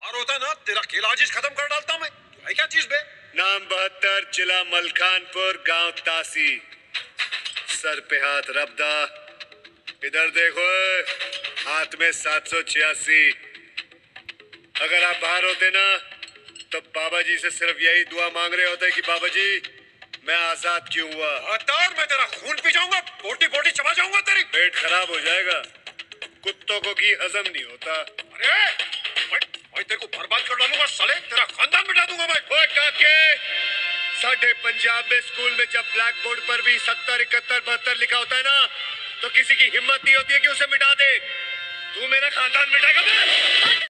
और होता ना तेरा खेल आज ही खत्म कर डालता मैं। तू है क्या चीज बे? नाम 72, जिला मलखानपुर, गांव तासी, सर पे हाथ रबदा, इधर देखो, हाथ में 786। अगर आप बाहर होते ना तो बाबा जी से सिर्फ यही दुआ मांग रहे होते कि बाबा जी मैं आजाद क्यों हुआ। हतार, मैं तेरा खून पी जाऊंगा, बोटी बोटी चबा जाऊंगा तेरी। पेट खराब हो जाएगा, कुत्तों को घी हजम नहीं होता। अरे मैं तेरे को बर्बाद कर डालूंगा साले, तेरा खानदान मिटा दूंगा मैं। ओए काके, साढ़े पंजाब में स्कूल में जब ब्लैक बोर्ड पर भी 70, 71, 72 लिखा होता है ना, तो किसी की हिम्मत नहीं होती है कि उसे मिटा दे। तू मेरा खानदान मिटाएगा बे?